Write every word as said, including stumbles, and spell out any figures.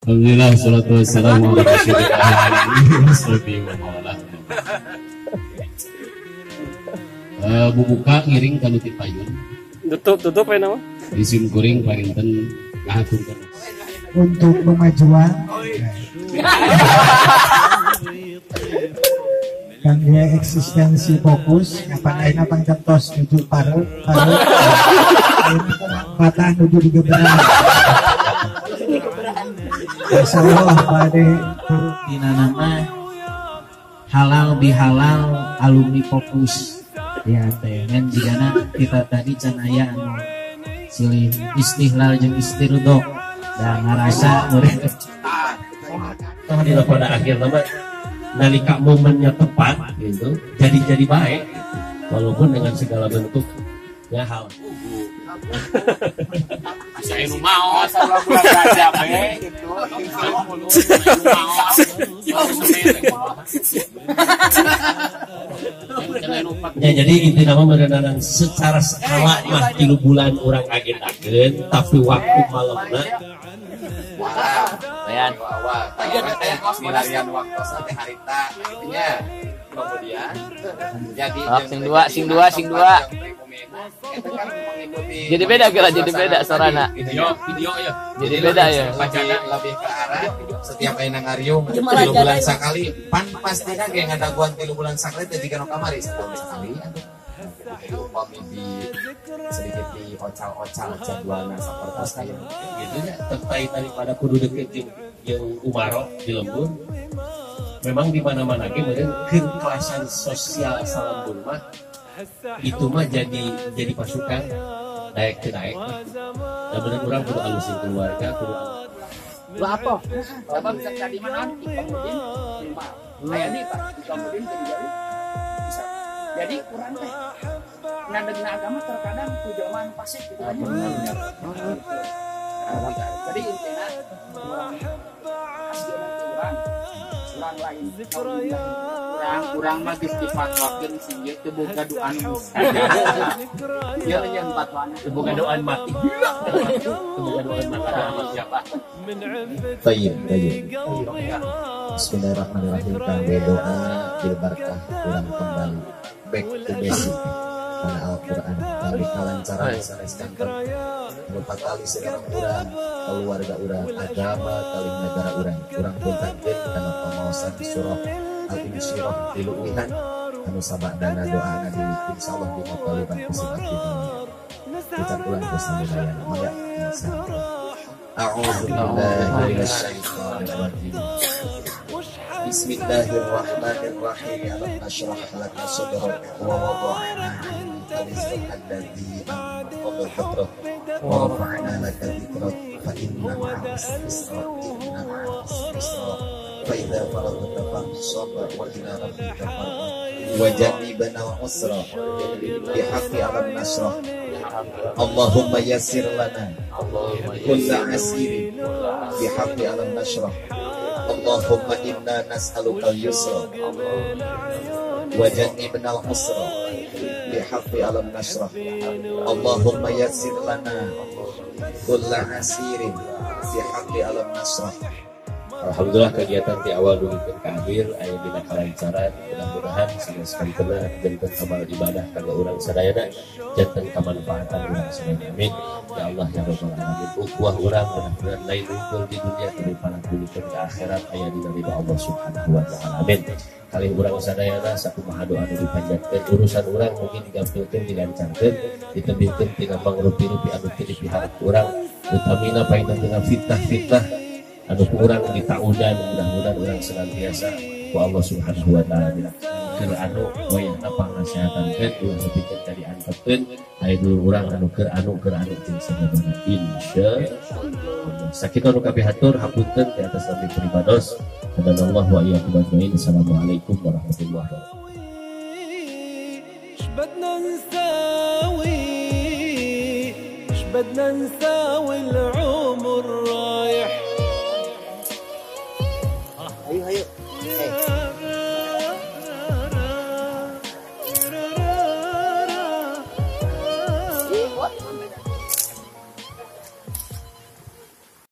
Alhamdulillah, salatu wassalamu ala rasulillah. Uh, bubuka ngiring kanu ti payun. Tutup tutup ya nama. Isim kuring parinten ngahaturkeun. Untuk kemajuan kan dia eksistensi fokus apa lain apa yang tos menuju paru paru ini patah menuju di geberan. Insyaallah pada dina nama halal bihalal alumni fokus ya teh ngan jigana kita tadi can aya anu silih istihlal jeung istirdo da ngarasa murid tah pada akhir nama nalika momennya tepat gitu jadi jadi baik walaupun dengan segala bentuknya hal Saya nu mau asal bulan Rajab gitu. Ya jadi inti nama merenang secara skala mah tilu bulan orang agen-agen tapi waktu malamnya Bayan, milarian waktu sampai harita intinya kemudian jadi sing dua sing dua sing dua jadi beda kira jadi beda sarana video video ya jadi beda ya lebih ke arah setiap ayeuna ngariung tilu bulan sakali pan pastinya ge ngadaguan tilu bulan sakali teh jika nu kamari setahun sekali upami di sedikit di ocal-ocal jadwalna sapertos kayak gitu ya terkait daripada kudu deket yang umaro di lembur memang di mana-mana ge meureun kekelasan sosial salembur mah itu mah jadi jadi pasukan naik ke naik dan benar orang kudu alusin keluarga kudu lu apa apa bisa jadi mana kemudian lima kayak di pak kemudian jadi bisa jadi kurang teh ngadegna agama terkadang tujuan pasif gitu aja jadi intinya kurang kurang kurang lain kurang kurang mah geus difatwakeun sing ieu teu boga doa nu ya yang fatwana teu boga doa mati teu boga doa mati sama siapa tayyib tayyib Bismillahirrahmanirrahim kang doa bil barkah kurang kembali back to basic karena Al-Quran kami kalancaran sanes kantor berupa kali segala urang keluarga urang agama kali negara urang urang puntenkeun kana pamaosan surah Al-Insyirah diluwihan anu sabadana doana di insyaallah di maqaliban kusibat di dunia ucap ulang kesamudayana maya insyaallah a'udzu billahi minasyaitonir rajim Bismillahirrahmanirrahim alam nashrah laka sadrak wa wada'na 'anka wizrak alladhi anqadha dhahrak wa rafa'na laka dhikrak fa inna ma'as yusra inna ma'as yusra fa idza faraghta fansab wa ila rabbika farghab wa jannibna al-usra bi haqqi alam nashrah Allahumma yassir lana kulla asirin bi haqqi alam nashrah Allahumma inna nas'aluka al-yusra wa jannibna al-usra bihaqqi alam nashrah Allahumma yassir lana kulla asirin bihaqqi alam nashrah. Alhamdulillah kegiatan di awal dulu ke akhir aya dina kalancaran mudah-mudahan segala sekalitana janten amal ibadah kanggo urang sadayana janten kamanfaatan urang sadayana amin ya Allah ya rabbal alamin ukhuwah urang mudah-mudahan lain unggul di dunia tapi paling pulikeun ke akhirat aya dina ridho Allah subhanahu wa taala amin kali urang sadayana sakumaha doa anu dipanjatkeun urusan urang mungkin digampilkeun dilancarkeun ditembikeun tina mangrupi-rupi anu teu dipihak urang utamina paina dengan fitnah-fitnah anu kurang di taudan mudah-mudahan orang senantiasa ku Allah subhanahu wa ta'ala keur anu wayahna pangasehatan keun ulah nepikeun ka diantepkeun aya dulu urang anu keur anu keur anu jeung sababana insyaallah sakitu anu kapihatur hapunten di atas nami pribados hadanallahu wa iyyakum ajmain assalamualaikum warahmatullahi wabarakatuh